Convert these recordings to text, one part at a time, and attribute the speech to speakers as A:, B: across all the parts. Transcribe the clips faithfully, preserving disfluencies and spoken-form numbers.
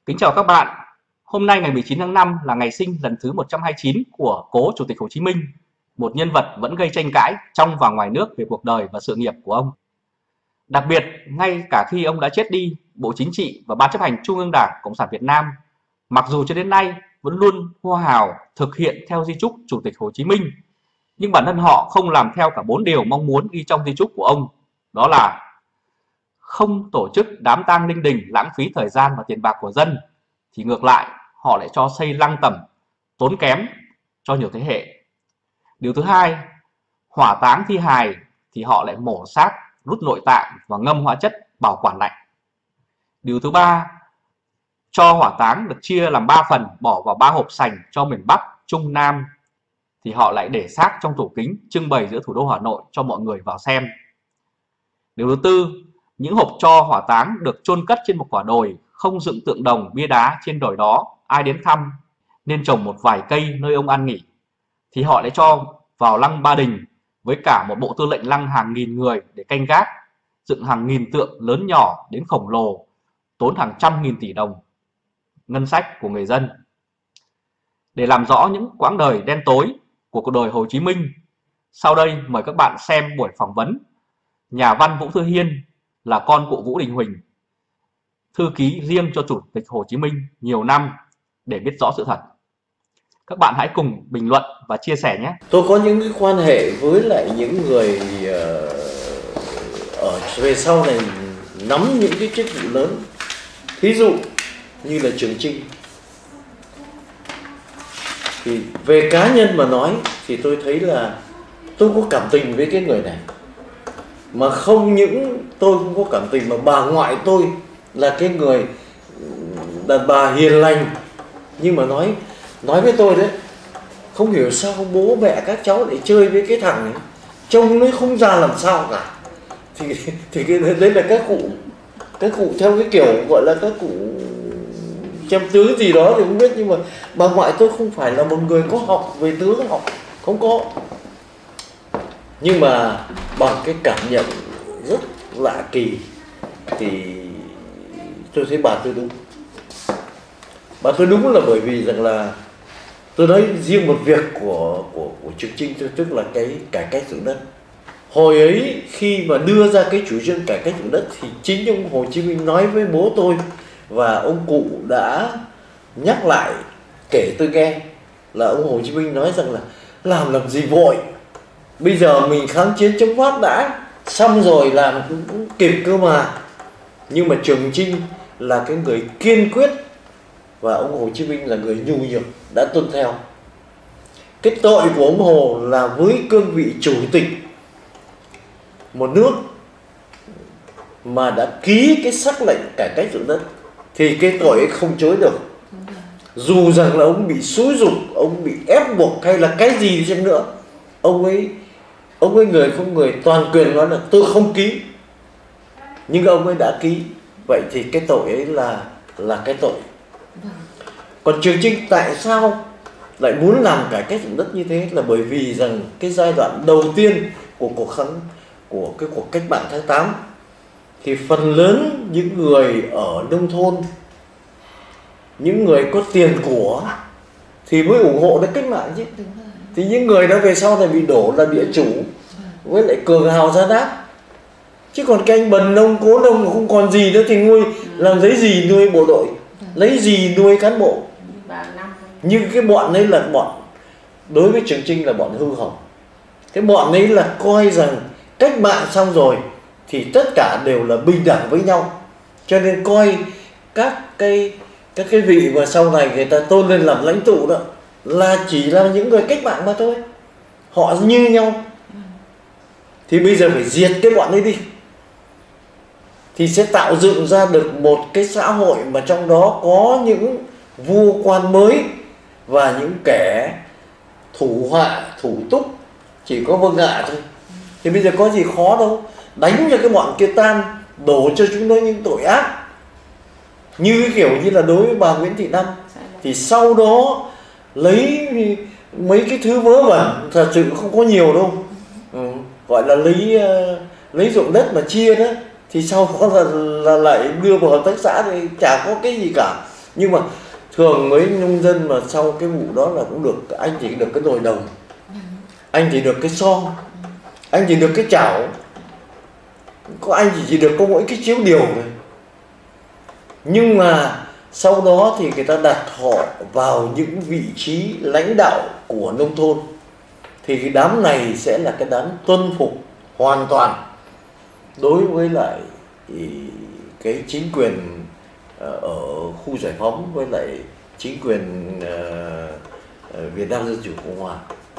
A: Kính chào các bạn. Hôm nay ngày mười chín tháng năm là ngày sinh lần thứ một trăm hai mươi chín của cố Chủ tịch Hồ Chí Minh, một nhân vật vẫn gây tranh cãi trong và ngoài nước về cuộc đời và sự nghiệp của ông. Đặc biệt, ngay cả khi ông đã chết đi, Bộ Chính trị và Ban chấp hành Trung ương Đảng Cộng sản Việt Nam, mặc dù cho đến nay vẫn luôn hô hào thực hiện theo di chúc Chủ tịch Hồ Chí Minh, nhưng bản thân họ không làm theo cả bốn điều mong muốn ghi trong di chúc của ông. Đó là không tổ chức đám tang linh đình lãng phí thời gian và tiền bạc của dân, thì ngược lại họ lại cho xây lăng tẩm tốn kém cho nhiều thế hệ. Điều thứ hai, hỏa táng thi hài thì họ lại mổ xác, rút nội tạng và ngâm hóa chất bảo quản lạnh. Điều thứ ba, cho hỏa táng được chia làm ba phần, bỏ vào ba hộp sành cho miền Bắc, Trung, Nam, thì họ lại để xác trong tủ kính trưng bày giữa thủ đô Hà Nội cho mọi người vào xem. Điều thứ tư, những hộp tro hỏa táng được chôn cất trên một quả đồi, không dựng tượng đồng bia đá trên đồi đó, ai đến thăm nên trồng một vài cây nơi ông an nghỉ, thì họ lại cho vào lăng Ba Đình với cả một bộ tư lệnh lăng hàng nghìn người để canh gác, dựng hàng nghìn tượng lớn nhỏ đến khổng lồ, tốn hàng trăm nghìn tỷ đồng ngân sách của người dân. Để làm rõ những quãng đời đen tối của cuộc đời Hồ Chí Minh, sau đây mời các bạn xem buổi phỏng vấn nhà văn Vũ Thư Hiên, là con cụ Vũ Đình Huỳnh, thư ký riêng cho Chủ tịch Hồ Chí Minh nhiều năm, để biết rõ sự thật. Các bạn hãy cùng bình luận và chia sẻ nhé.
B: Tôi có những cái quan hệ với lại những người ở về sau này nắm những cái chức vụ lớn, ví dụ như là Trường Chinh. Thì về cá nhân mà nói thì tôi thấy là tôi có cảm tình với cái người này. Mà không những tôi không có cảm tình, mà bà ngoại tôi là cái người đàn bà hiền lành. Nhưng mà nói nói với tôi đấy, không hiểu sao bố mẹ các cháu lại chơi với cái thằng ấy, trông nó không ra làm sao cả. Thì thì cái đấy là các cụ các cụ theo cái kiểu gọi là các cụ xem tướng gì đó thì không biết. Nhưng mà bà ngoại tôi không phải là một người có học về tướng học, không có. Nhưng mà bằng cái cảm nhận rất lạ kỳ thì tôi thấy bà tôi đúng. Bà tôi đúng là bởi vì rằng là tôi nói riêng một việc của của của Trường Chinh, tức là cái cải cách ruộng đất. Hồi ấy khi mà đưa ra cái chủ trương cải cách ruộng đất thì chính ông Hồ Chí Minh nói với bố tôi, và ông cụ đã nhắc lại kể tôi nghe, là ông Hồ Chí Minh nói rằng là làm làm gì vội, bây giờ mình kháng chiến chống Pháp đã, xong rồi làm cũng kịp cơ mà. Nhưng mà Trường Chinh là cái người kiên quyết, và ông Hồ Chí Minh là người nhu nhược, đã tuân theo. Cái tội của ông Hồ là với cương vị chủ tịch một nước mà đã ký cái sắc lệnh cải cách ruộng đất thì cái tội ấy không chối được. Dù rằng là ông bị xúi giục, ông bị ép buộc hay là cái gì đi chăng nữa, ông ấy ông ấy người không người toàn quyền nói là tôi không ký, nhưng ông ấy đã ký. Vậy thì cái tội ấy là là cái tội. Còn Trường Chinh tại sao lại muốn làm cải cách ruộng đất như thế, là bởi vì rằng cái giai đoạn đầu tiên của cuộc kháng của cái cuộc cách mạng tháng tám thì phần lớn những người ở nông thôn, những người có tiền của thì mới ủng hộ đến cách mạng chứ. Thì những người đó về sau này bị đổ là địa chủ với lại cường hào gia đáp. Chứ còn cái anh bần nông cố nông không còn gì nữa thì nuôi làm lấy gì nuôi bộ đội, lấy gì nuôi cán bộ. Nhưng cái bọn ấy là bọn, đối với Trường Chinh là bọn hư hỏng. Cái bọn ấy là coi rằng cách mạng xong rồi thì tất cả đều là bình đẳng với nhau, cho nên coi các cái các cái vị mà sau này người ta tôn lên làm lãnh tụ đó là chỉ là những người cách mạng mà thôi, họ như nhau. Thì bây giờ phải diệt cái bọn ấy đi, thì sẽ tạo dựng ra được một cái xã hội mà trong đó có những vua quan mới và những kẻ thủ họa thủ túc chỉ có vâng ạ thôi. Thì bây giờ có gì khó đâu, đánh cho cái bọn kia tan, đổ cho chúng nó những tội ác. Như cái kiểu như là đối với bà Nguyễn Thị Năm, thì sau đó lấy mấy cái thứ vớ vẩn, thật sự không có nhiều đâu, ừ, gọi là lấy lấy ruộng đất mà chia đó, thì sau đó là, là lại đưa vào hợp tác xã thì chả có cái gì cả. Nhưng mà thường mấy nông dân mà sau cái vụ đó là cũng được, anh chỉ được cái nồi đồng, anh chỉ được cái son, anh chỉ được cái chảo, có anh chỉ, chỉ được có mỗi cái chiếu điều thôi. Nhưng mà sau đó thì người ta đặt họ vào những vị trí lãnh đạo của nông thôn, thì cái đám này sẽ là cái đám tuân phục hoàn toàn đối với lại cái chính quyền ở khu giải phóng với lại chính quyền Việt Nam Dân Chủ Cộng Hòa.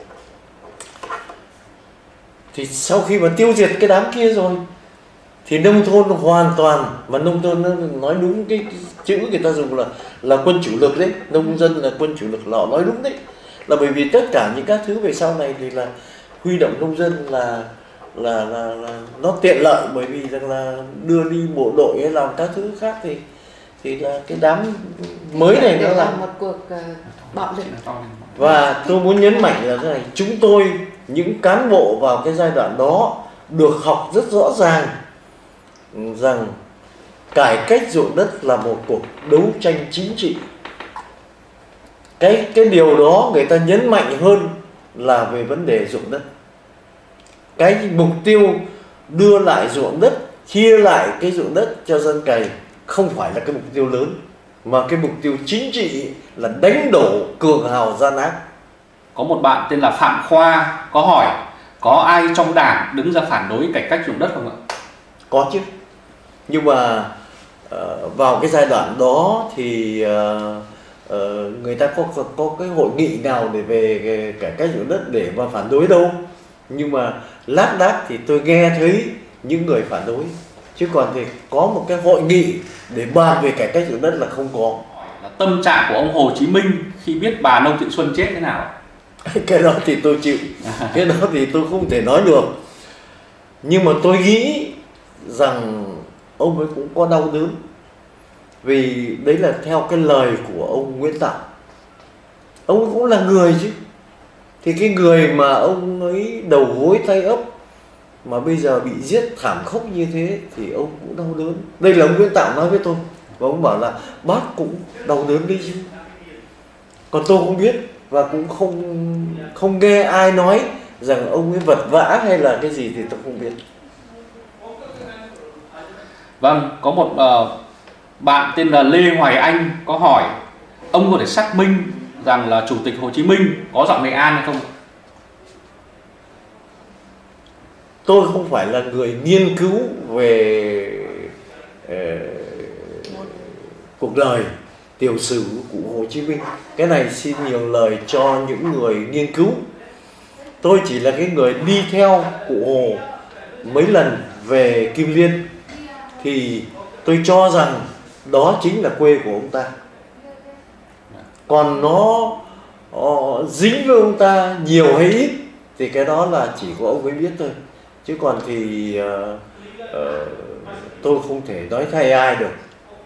B: Thì sau khi mà tiêu diệt cái đám kia rồi thì nông thôn hoàn toàn, mà nông thôn nó nói đúng cái, cái chữ người ta dùng là là quân chủ lực đấy, nông dân là quân chủ lực, họ nói đúng đấy, là bởi vì tất cả những các thứ về sau này thì là huy động nông dân là là là, là nó tiện lợi, bởi vì rằng là đưa đi bộ đội hay làm các thứ khác thì thì là cái đám mới này nó là
C: một cuộc uh, bạo lực.
B: Và tôi muốn nhấn mạnh là thế này, chúng tôi những cán bộ vào cái giai đoạn đó được học rất rõ ràng rằng cải cách ruộng đất là một cuộc đấu tranh chính trị. Cái cái điều đó người ta nhấn mạnh hơn là về vấn đề ruộng đất. Cái mục tiêu đưa lại ruộng đất, chia lại cái ruộng đất cho dân cày không phải là cái mục tiêu lớn, mà cái mục tiêu chính trị là đánh đổ cường hào gian ác.
D: Có một bạn tên là Phạm Khoa có hỏi có ai trong đảng đứng ra phản đối cải cách ruộng đất không ạ?
B: Có chứ. Nhưng mà uh, vào cái giai đoạn đó thì uh, uh, người ta có, có có cái hội nghị nào để về cải cách ruộng đất để mà phản đối đâu. Nhưng mà lác đác thì tôi nghe thấy những người phản đối, chứ còn thì có một cái hội nghị để bàn về cải cách ruộng đất là không có.
D: Tâm trạng của ông Hồ Chí Minh khi biết bà Nông Thị Xuân chết thế nào?
B: Cái đó thì tôi chịu, cái đó thì tôi không thể nói được. Nhưng mà tôi nghĩ rằng ông ấy cũng có đau đớn, vì đấy là theo cái lời của ông Nguyễn Tạo. Ông ấy cũng là người chứ. Thì cái người mà ông ấy đầu gối tay ấp mà bây giờ bị giết thảm khốc như thế thì ông cũng đau đớn. Đây là ông Nguyễn Tạo nói với tôi, và ông bảo là bác cũng đau đớn đi chứ. Còn tôi không biết và cũng không không nghe ai nói rằng ông ấy vật vã hay là cái gì thì tôi không biết.
D: Vâng, có một uh, bạn tên là Lê Hoài Anh có hỏi ông có thể xác minh rằng là Chủ tịch Hồ Chí Minh có giọng Nghệ An hay không?
B: Tôi không phải là người nghiên cứu về uh, cuộc đời tiểu sử của Hồ Chí Minh. Cái này xin nhiều lời cho những người nghiên cứu. Tôi chỉ là cái người đi theo cụ Hồ mấy lần về Kim Liên, thì tôi cho rằng đó chính là quê của ông ta. Còn nó uh, dính với ông ta nhiều hay ít thì cái đó là chỉ có ông ấy biết thôi. Chứ còn thì uh, uh, tôi không thể nói thay ai được.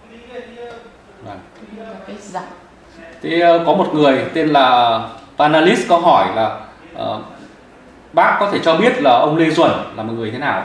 D: Thì uh, có một người tên là Panalist có hỏi là uh, bác có thể cho biết là ông Lê Duẩn là một người thế nào?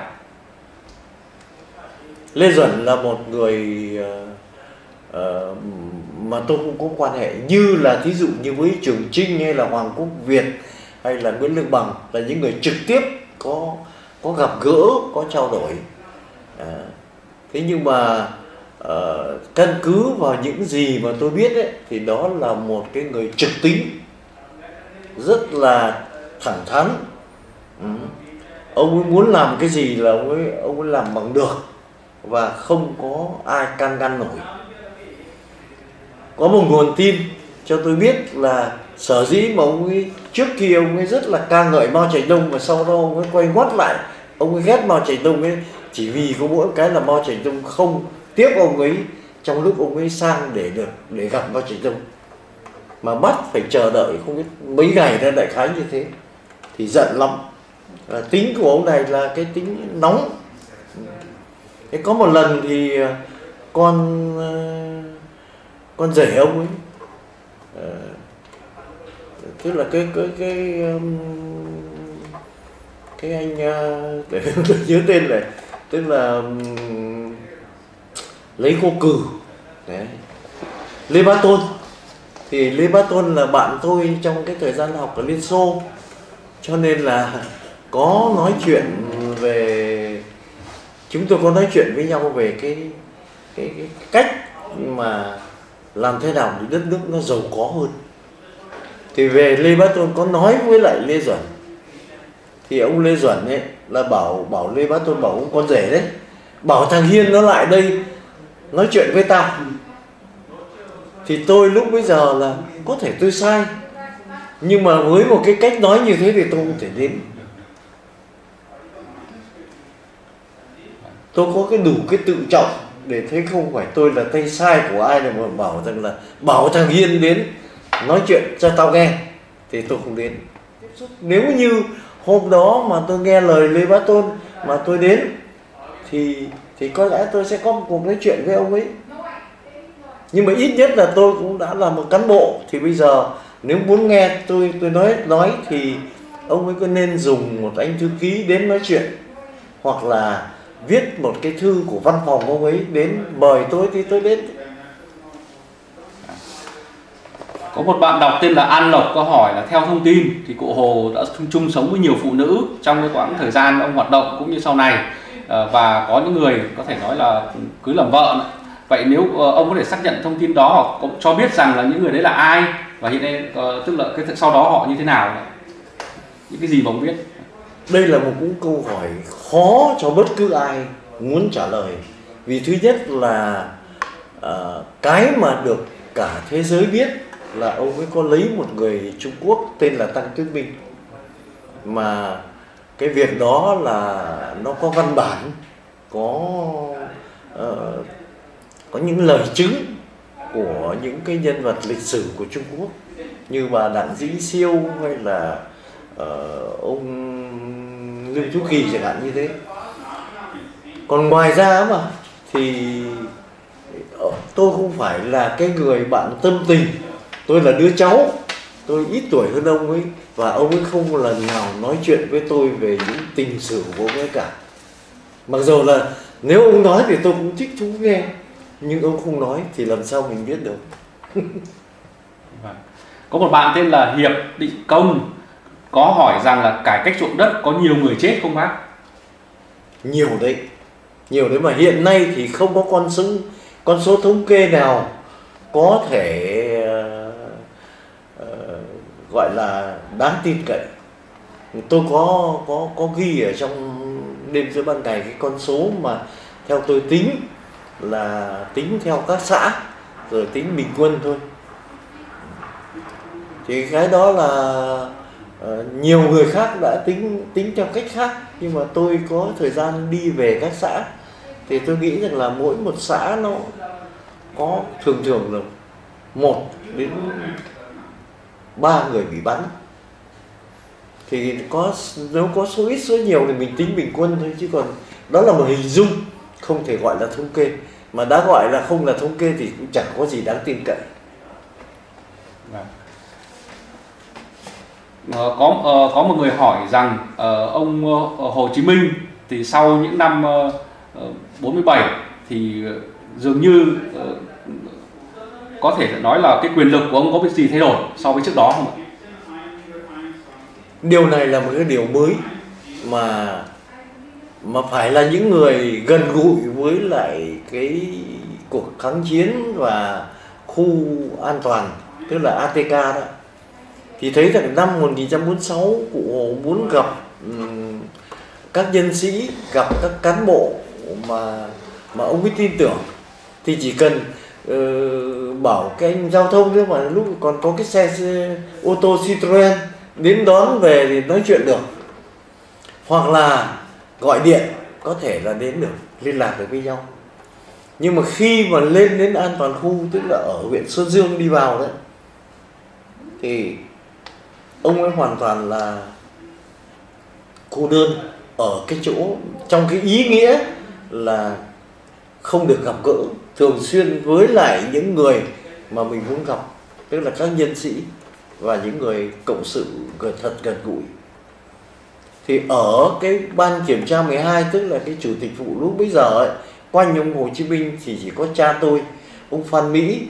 B: Lê Duẩn là một người uh, uh, mà tôi cũng có quan hệ, như là thí dụ như với Trường Chinh hay là Hoàng Quốc Việt hay là Nguyễn Lương Bằng, là những người trực tiếp có có gặp gỡ, có trao đổi. À, thế nhưng mà uh, căn cứ vào những gì mà tôi biết ấy, thì đó là một cái người trực tính, rất là thẳng thắn. Ừ. Ông ấy muốn làm cái gì là ông ấy, ông ấy làm bằng được, và không có ai can ngăn nổi. Có một nguồn tin cho tôi biết là sở dĩ mà ông ấy trước kia ông ấy rất là ca ngợi Mao Trạch Đông, và sau đó ông ấy quay ngoắt lại, ông ấy ghét Mao Trạch Đông ấy chỉ vì có mỗi cái là Mao Trạch Đông không tiếp ông ấy trong lúc ông ấy sang để được để gặp Mao Trạch Đông, mà bắt phải chờ đợi không biết mấy ngày ra, đại khái như thế, thì giận lắm. À, tính của ông này là cái tính nóng. Thế có một lần thì con con rể ông ấy, à, tức là cái cái cái cái anh, để tôi nhớ tên này, tức là lấy cô Cừ. Đấy. Lê Bá Tôn. Thì Lê Bá Tôn là bạn tôi trong cái thời gian học ở Liên Xô, cho nên là có nói chuyện về, chúng tôi có nói chuyện với nhau về cái cái, cái cách mà làm thế nào để đất nước nó giàu có hơn. Thì về Lê Bá Tôn có nói với lại Lê Duẩn, thì ông Lê Duẩn ấy là bảo bảo Lê Bá Tôn bảo ông con rể đấy, bảo thằng Hiên nó lại đây nói chuyện với tao. Thì tôi lúc bây giờ là có thể tôi sai, nhưng mà với một cái cách nói như thế thì tôi không thể đến. Tôi có cái đủ cái tự trọng để thấy không phải tôi là tay sai của ai, mà bảo rằng là bảo thằng Hiên đến nói chuyện cho tao nghe thì tôi không đến. Nếu như hôm đó mà tôi nghe lời Lê Bá Tôn mà tôi đến thì thì có lẽ tôi sẽ có một cuộc nói chuyện với ông ấy. Nhưng mà ít nhất là tôi cũng đã là một cán bộ, thì bây giờ nếu muốn nghe tôi tôi nói nói thì ông ấy có nên dùng một anh thư ký đến nói chuyện, hoặc là viết một cái thư của văn phòng ông ấy đến mời tôi thì tôi đến.
D: Có một bạn đọc tên là An Lộc có hỏi là theo thông tin thì cụ Hồ đã chung sống với nhiều phụ nữ trong cái quãng thời gian ông hoạt động cũng như sau này, và có những người có thể nói là cưới làm vợ. Vậy nếu ông có thể xác nhận thông tin đó, hoặc cũng cho biết rằng là những người đấy là ai, và hiện nay tức là cái sau đó họ như thế nào, những cái gì mà ông biết?
B: Đây là một cũng câu hỏi khó cho bất cứ ai muốn trả lời. Vì thứ nhất là uh, cái mà được cả thế giới biết là ông ấy có lấy một người Trung Quốc tên là Tăng Tuyết Minh, mà cái việc đó là nó có văn bản, có uh, có những lời chứng của những cái nhân vật lịch sử của Trung Quốc như bà Đặng Dĩ Siêu hay là uh, ông Lưu Tú Kỳ chẳng hạn như thế. Còn ngoài ra mà thì tôi không phải là cái người bạn tâm tình, tôi là đứa cháu, tôi ít tuổi hơn ông ấy, và ông ấy không lần nào nói chuyện với tôi về những tình sử của ông ấy cả. Mặc dù là nếu ông nói thì tôi cũng thích thú nghe, nhưng ông không nói thì làm sao mình biết được.
D: Có một bạn tên là Hiệp Định Công có hỏi rằng là cải cách ruộng đất có nhiều người chết không bác?
B: Nhiều đấy, nhiều đấy, mà hiện nay thì không có con số con số thống kê nào có thể uh, uh, gọi là đáng tin cậy. Tôi có có có ghi ở trong Đêm Giữa Ban Ngày cái con số mà theo tôi tính là tính theo các xã rồi tính bình quân thôi. Thì cái đó là uh, nhiều người khác đã tính tính theo cách khác, nhưng mà tôi có thời gian đi về các xã thì tôi nghĩ rằng là mỗi một xã nó có thường thường là một đến ba người bị bắn. Thì có nếu có số ít số nhiều thì mình tính bình quân thôi, chứ còn đó là một hình dung, không thể gọi là thống kê. Mà đã gọi là không là thống kê thì cũng chẳng có gì đáng tin cậy.
D: Có có một người hỏi rằng ông Hồ Chí Minh thì sau những năm bốn mươi bảy thì dường như có thể nói là cái quyền lực của ông có việc gì thay đổi so với trước đó không ạ?
B: Điều này là một cái điều mới mà mà phải là những người gần gũi với lại cái cuộc kháng chiến và khu an toàn, tức là a tê ca đó, thì thấy rằng năm một nghìn chín trăm bốn mươi sáu cụ Hồ muốn gặp um, các nhân sĩ, gặp các cán bộ mà mà ông ấy tin tưởng, thì chỉ cần uh, bảo cái anh giao thông thôi, mà lúc còn có cái xe, xe ô tô Citroen đến đón về thì nói chuyện được, hoặc là gọi điện có thể là đến được, liên lạc được với nhau. Nhưng mà khi mà lên đến an toàn khu, tức là ở huyện Sơn Dương đi vào đấy, thì ông ấy hoàn toàn là cô đơn ở cái chỗ, trong cái ý nghĩa là không được gặp gỡ thường xuyên với lại những người mà mình muốn gặp, tức là các nhân sĩ và những người cộng sự người thật gần gũi. Thì ở cái ban kiểm tra mười hai, tức là cái chủ tịch vụ lúc bấy giờ ấy, quanh ông Hồ Chí Minh thì chỉ có cha tôi, ông Phan Mỹ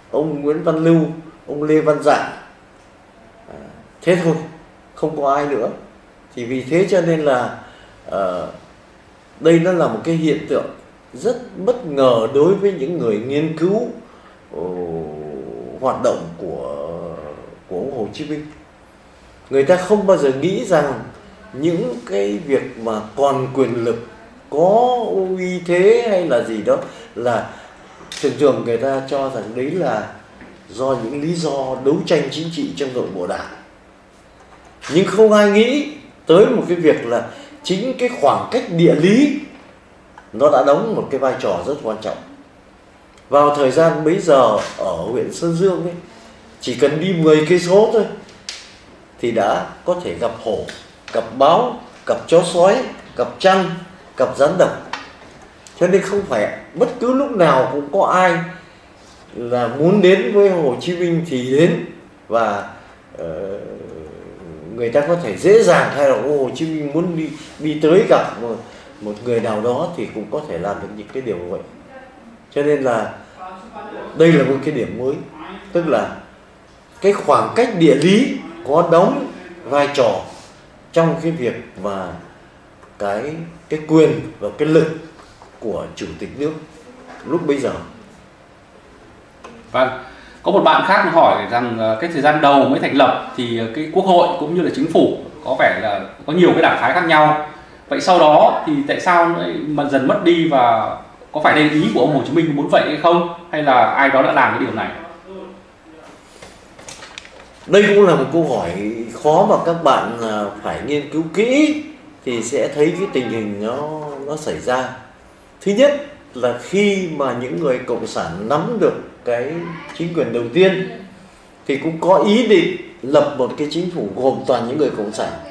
B: ông Nguyễn Văn Lưu, ông Lê Văn Dạng, à, thế thôi, không có ai nữa. Thì vì thế cho nên là uh, đây nó là một cái hiện tượng rất bất ngờ đối với những người nghiên cứu uh, hoạt động của của ông Hồ Chí Minh. Người ta không bao giờ nghĩ rằng những cái việc mà còn quyền lực, có uy thế hay là gì đó, là thường thường người ta cho rằng đấy là do những lý do đấu tranh chính trị trong nội bộ Đảng. Nhưng không ai nghĩ tới một cái việc là chính cái khoảng cách địa lý nó đã đóng một cái vai trò rất quan trọng. Vào thời gian bấy giờ ở huyện Sơn Dương ấy, chỉ cần đi mười cây số thôi thì đã có thể gặp hổ, gặp báo, gặp chó sói, gặp trăng, gặp rắn độc. Cho nên không phải bất cứ lúc nào cũng có ai là muốn đến với Hồ Chí Minh thì đến, và uh, người ta có thể dễ dàng, hay là Hồ Chí Minh muốn đi đi tới gặp một, một người nào đó thì cũng có thể làm được những cái điều như vậy. Cho nên là đây là một cái điểm mới, tức là cái khoảng cách địa lý có đóng vai trò trong cái việc mà cái cái quyền và cái lực của chủ tịch nước lúc bấy giờ.
D: Vâng, có một bạn khác hỏi rằng cái thời gian đầu mới thành lập thì cái quốc hội cũng như là chính phủ có vẻ là có nhiều cái đảng phái khác nhau. Vậy sau đó thì tại sao mà dần mất đi, và có phải đây ý của ông Hồ Chí Minh muốn vậy hay không, hay là ai đó đã làm cái điều này?
B: Đây cũng là một câu hỏi khó mà các bạn phải nghiên cứu kỹ thì sẽ thấy cái tình hình nó nó xảy ra. Thứ nhất là khi mà những người cộng sản nắm được cái chính quyền đầu tiên thì cũng có ý định lập một cái chính phủ gồm toàn những người cộng sản.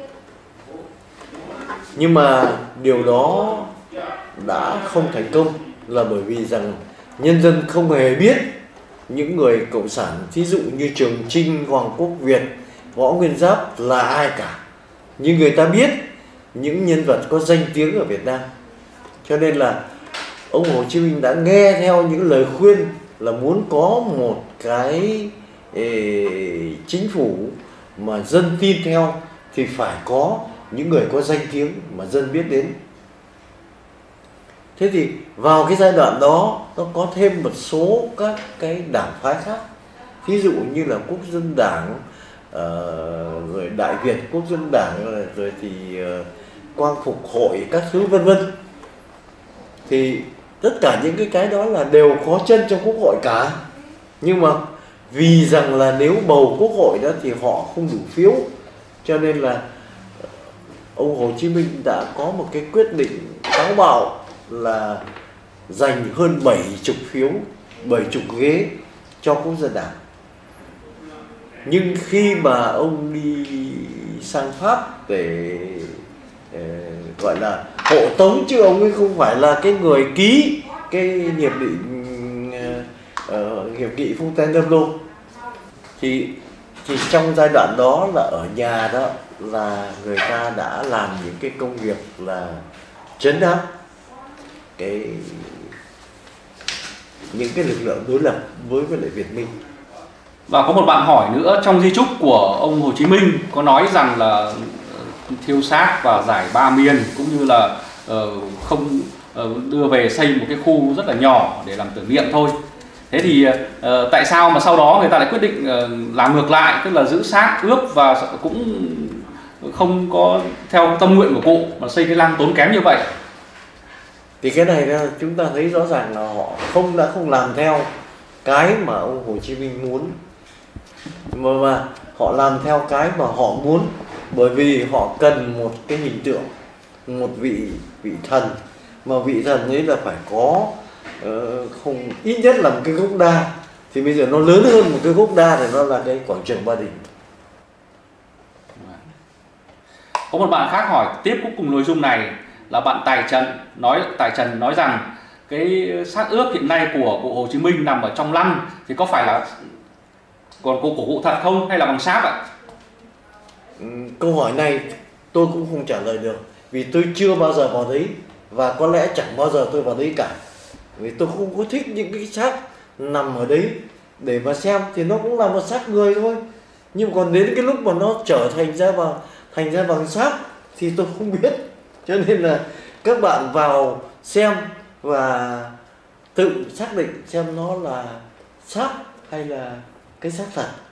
B: Nhưng mà điều đó đã không thành công là bởi vì rằng nhân dân không hề biết những người cộng sản, thí dụ như Trường Chinh, Hoàng Quốc Việt, Võ Nguyên Giáp là ai cả. Nhưng người ta biết những nhân vật có danh tiếng ở Việt Nam. Cho nên là ông Hồ Chí Minh đã nghe theo những lời khuyên là muốn có một cái ê, chính phủ mà dân tin theo thì phải có những người có danh tiếng mà dân biết đến. Thế thì vào cái giai đoạn đó nó có thêm một số các cái đảng phái khác, ví dụ như là Quốc dân Đảng, uh, rồi Đại Việt Quốc dân Đảng, rồi thì uh, Quang Phục Hội, các thứ vân vân. Thì tất cả những cái cái đó là đều có chân trong Quốc hội cả. Nhưng mà vì rằng là nếu bầu Quốc hội đó thì họ không đủ phiếu, cho nên là ông Hồ Chí Minh đã có một cái quyết định táo bạo là dành hơn bảy mươi phiếu, bảy mươi ghế cho Quốc dân Đảng. Nhưng khi mà ông đi sang Pháp để uh, gọi là hộ tống, chứ ông ấy không phải là cái người ký cái hiệp định uh, uh, hiệp nghị Fontainebleau, thì thì trong giai đoạn đó là ở nhà đó là người ta đã làm những cái công việc là trấn áp cái những cái lực lượng đối lập với với lại Việt Minh.
D: Và có một bạn hỏi nữa, trong di chúc của ông Hồ Chí Minh có nói rằng là thiêu xác và giải ba miền, cũng như là uh, không uh, đưa về xây một cái khu rất là nhỏ để làm tưởng niệm thôi. Thế thì uh, tại sao mà sau đó người ta lại quyết định uh, làm ngược lại, tức là giữ xác ướp và cũng không có theo tâm nguyện của cụ mà xây cái lăng tốn kém như vậy?
B: Thì cái này chúng ta thấy rõ ràng là họ không đã không làm theo cái mà ông Hồ Chí Minh muốn, mà, mà họ làm theo cái mà họ muốn, bởi vì họ cần một cái hình tượng, một vị vị thần, mà vị thần ấy là phải có uh, không ít nhất là một cái gốc đa. Thì bây giờ nó lớn hơn một cái gốc đa thì nó là cái quảng trường Ba Đình.
D: Có một bạn khác hỏi tiếp cũng cùng nội dung này, là bạn Tài Trần nói Tài Trần nói rằng cái xác ướp hiện nay của cụ Hồ Chí Minh nằm ở trong lăng thì có phải là còn của cụ thật không, hay là bằng sáp ạ?
B: Ừ, câu hỏi này tôi cũng không trả lời được, vì tôi chưa bao giờ vào đấy, và có lẽ chẳng bao giờ tôi vào đấy cả. Vì tôi không có thích những cái xác nằm ở đấy, để mà xem thì nó cũng là một xác người thôi. Nhưng còn đến cái lúc mà nó trở thành ra bằng thành ra bằng xác thì tôi không biết. Cho nên là các bạn vào xem và tự xác định xem nó là xác hay là cái xác thật.